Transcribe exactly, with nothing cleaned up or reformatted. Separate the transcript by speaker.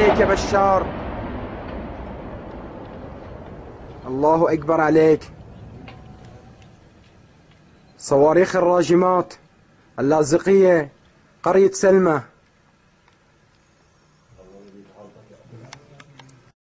Speaker 1: عليك يا بشار. الله أكبر عليك. صواريخ الراجمات اللاذقية، قرية سلمى.